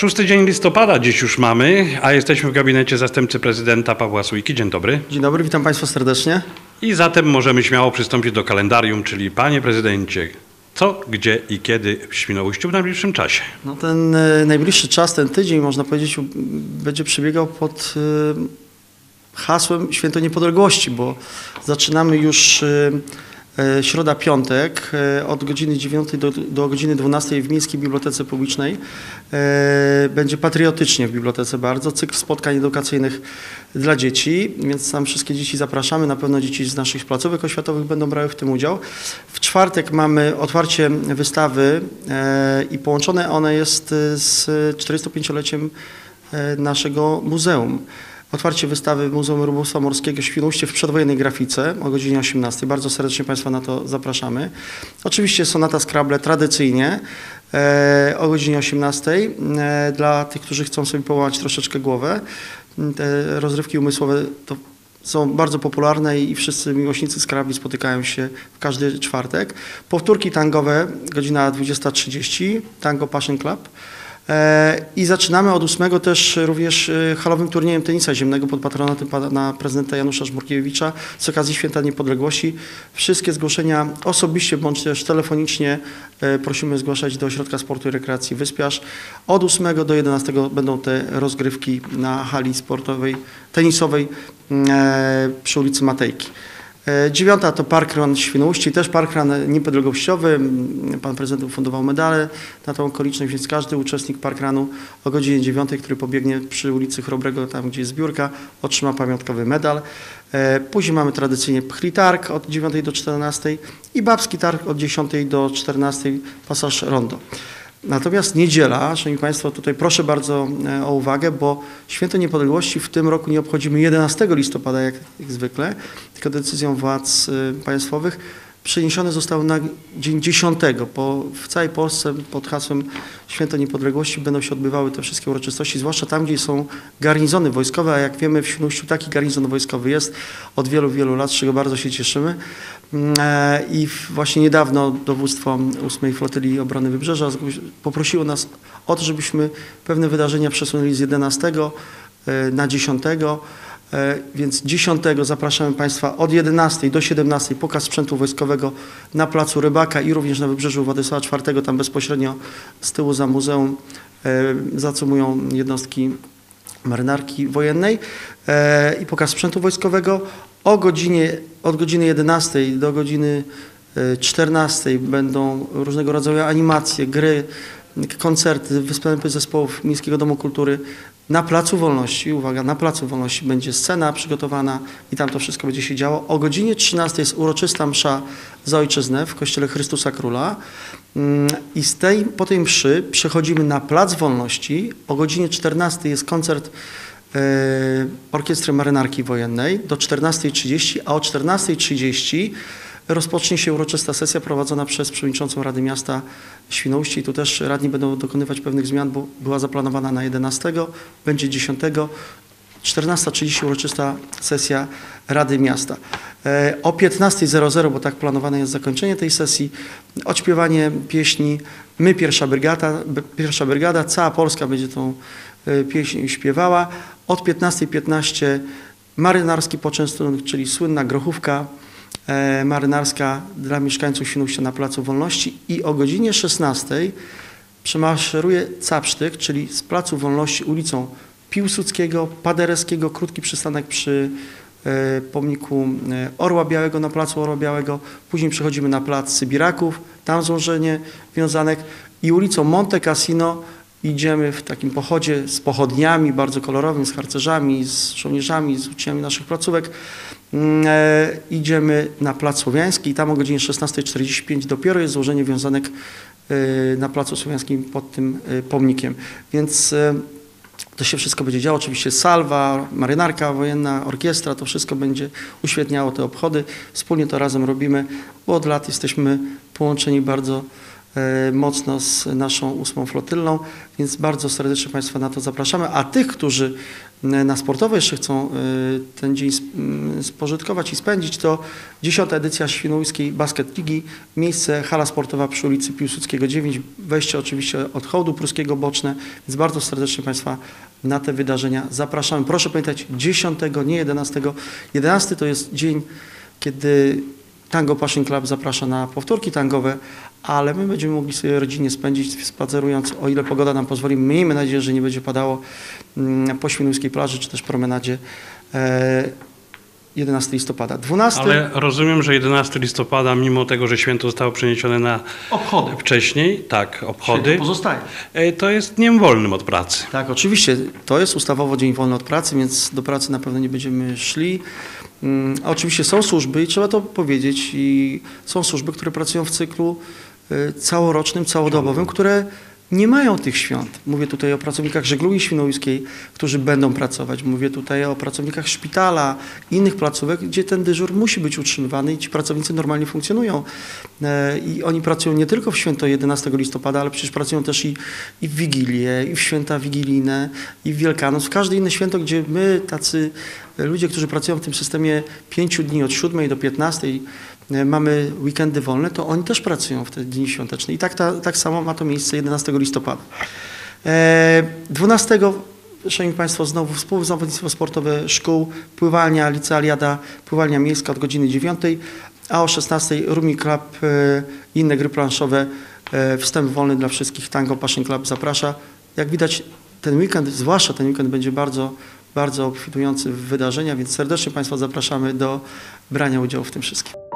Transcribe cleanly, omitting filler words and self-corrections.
Szósty dzień listopada dziś już mamy, a jesteśmy w gabinecie zastępcy prezydenta Pawła Sójki. Dzień dobry. Dzień dobry, witam Państwa serdecznie. I zatem możemy śmiało przystąpić do kalendarium, czyli panie prezydencie, co, gdzie i kiedy w Świnoujściu w najbliższym czasie? No ten najbliższy czas, ten tydzień, można powiedzieć, będzie przebiegał pod hasłem Święto Niepodległości, bo zaczynamy już środa, piątek od godziny 9 do godziny 12 w Miejskiej Bibliotece Publicznej. Będzie patriotycznie w bibliotece bardzo, cykl spotkań edukacyjnych dla dzieci, więc tam wszystkie dzieci zapraszamy, na pewno dzieci z naszych placówek oświatowych będą brały w tym udział. W czwartek mamy otwarcie wystawy i połączone one jest z 45-leciem naszego muzeum. Otwarcie wystawy w Muzeum Rybołówstwa Morskiego Świnoujście w przedwojennej grafice o godzinie 18. Bardzo serdecznie Państwa na to zapraszamy. Oczywiście sonata Scrabble tradycyjnie o godzinie 18. Dla tych, którzy chcą sobie połamać troszeczkę głowę. Te rozrywki umysłowe to są bardzo popularne i wszyscy miłośnicy Scrabble spotykają się w każdy czwartek. Powtórki tangowe, godzina 20:30, Tango Passion Club. I zaczynamy od 8 też również halowym turniejem tenisa ziemnego pod patronatem pana prezydenta Janusza Żmurkiewicza z okazji Święta Niepodległości. Wszystkie zgłoszenia osobiście bądź też telefonicznie prosimy zgłaszać do Ośrodka Sportu i Rekreacji Wyspiarz. Od 8 do 11 będą te rozgrywki na hali sportowej, tenisowej przy ulicy Matejki. 9 to Parkrun Świnoujście, też Parkrun niepodległościowy. Pan prezydent ufundował medale na tą okoliczność, więc każdy uczestnik Parkrunu o godzinie 9, który pobiegnie przy ulicy Chrobrego, tam gdzie jest zbiórka, otrzyma pamiątkowy medal. Później mamy tradycyjnie Pchli Targ od 9 do 14 i Babski Targ od 10 do 14, pasaż Rondo. Natomiast niedziela, szanowni Państwo, tutaj proszę bardzo o uwagę, bo Święto Niepodległości w tym roku nie obchodzimy 11 listopada jak zwykle, tylko decyzją władz państwowych przeniesione zostały na dzień 10, bo w całej Polsce pod hasłem Święto Niepodległości będą się odbywały te wszystkie uroczystości, zwłaszcza tam, gdzie są garnizony wojskowe, a jak wiemy w Świnoujściu taki garnizon wojskowy jest od wielu, wielu lat, z czego bardzo się cieszymy. I właśnie niedawno dowództwo 8 Flotyli Obrony Wybrzeża poprosiło nas o to, żebyśmy pewne wydarzenia przesunęli z 11 na 10. Więc 10 zapraszamy Państwa od 11 do 17 pokaz sprzętu wojskowego na Placu Rybaka i również na Wybrzeżu Władysława IV, tam bezpośrednio z tyłu za muzeum zacumują jednostki marynarki wojennej i pokaz sprzętu wojskowego. Od godziny 11 do godziny 14 będą różnego rodzaju animacje, gry, koncerty, występy zespołów Miejskiego Domu Kultury. Na Placu Wolności, uwaga, na Placu Wolności będzie scena przygotowana i tam to wszystko będzie się działo. O godzinie 13 jest uroczysta msza za ojczyznę w Kościele Chrystusa Króla i po tej mszy przechodzimy na Plac Wolności. O godzinie 14 jest koncert Orkiestry Marynarki Wojennej do 14:30, a o 14:30 rozpocznie się uroczysta sesja prowadzona przez przewodniczącą Rady Miasta Świnoujście i tu też radni będą dokonywać pewnych zmian, bo była zaplanowana na 11, będzie 10, 14:30 uroczysta sesja Rady Miasta. O 15:00, bo tak planowane jest zakończenie tej sesji, odśpiewanie pieśni My Pierwsza Brygada, cała Polska będzie tą pieśń śpiewała. Od 15:15 marynarski poczęstunek, czyli słynna grochówka marynarska dla mieszkańców Świnoujścia na Placu Wolności i o godzinie 16 przemaszeruje capsztyk, czyli z Placu Wolności ulicą Piłsudskiego, Paderewskiego, krótki przystanek przy pomniku Orła Białego, na Placu Orła Białego, później przechodzimy na Plac Sybiraków, tam złożenie wiązanek i ulicą Monte Cassino idziemy w takim pochodzie z pochodniami bardzo kolorowym, z harcerzami, z żołnierzami, z uczniami naszych placówek. Idziemy na Plac Słowiański i tam o godzinie 16:45 dopiero jest złożenie wiązanek na Placu Słowiańskim pod tym pomnikiem. Więc to się wszystko będzie działo. Oczywiście salwa, marynarka wojenna, orkiestra, to wszystko będzie uświetniało te obchody. Wspólnie to razem robimy, bo od lat jesteśmy połączeni bardzo mocno z naszą 8. flotylną, więc bardzo serdecznie Państwa na to zapraszamy. A tych, którzy na sportowo jeszcze chcą ten dzień spożytkować i spędzić, to 10. edycja Świnoujskiej Basket Ligi, miejsce hala sportowa przy ulicy Piłsudskiego 9, wejście oczywiście od hołdu pruskiego boczne, więc bardzo serdecznie Państwa na te wydarzenia zapraszamy. Proszę pamiętać 10, nie 11. 11 to jest dzień, kiedy Tango Passion Club zaprasza na powtórki tangowe, ale my będziemy mogli sobie rodzinnie spędzić, spacerując, o ile pogoda nam pozwoli. Miejmy nadzieję, że nie będzie padało po Świnoujskiej plaży, czy też promenadzie 11 listopada. 12. Ale rozumiem, że 11 listopada, mimo tego, że święto zostało przeniesione na Obchody. wcześniej, tak, obchody, Święto pozostaje. to jest dniem wolnym od pracy. Tak, oczywiście. To jest ustawowo dzień wolny od pracy, więc do pracy na pewno nie będziemy szli. A oczywiście są służby i trzeba to powiedzieć, i są służby, które pracują w cyklu całorocznym, całodobowym, które nie mają tych świąt. Mówię tutaj o pracownikach żeglugi świnoujskiej, którzy będą pracować. Mówię tutaj o pracownikach szpitala, innych placówek, gdzie ten dyżur musi być utrzymywany i ci pracownicy normalnie funkcjonują. I oni pracują nie tylko w święto 11 listopada, ale przecież pracują też i w Wigilię, i w święta wigilijne, i w Wielkanoc, w każde inne święto, gdzie my, tacy ludzie, którzy pracują w tym systemie 5 dni od 7 do 15, mamy weekendy wolne, to oni też pracują w te dni świąteczne. I tak samo ma to miejsce 11 listopada. 12, szanowni Państwo, znowu współzawodnictwo sportowe szkół, pływalnia, licealiada, pływalnia miejska od godziny 9, a o 16 Rumi Club i inne gry planszowe, wstęp wolny dla wszystkich. Tango Passion Club zaprasza. Jak widać, ten weekend, zwłaszcza ten weekend, będzie bardzo obfitujący w wydarzenia, więc serdecznie Państwa zapraszamy do brania udziału w tym wszystkim.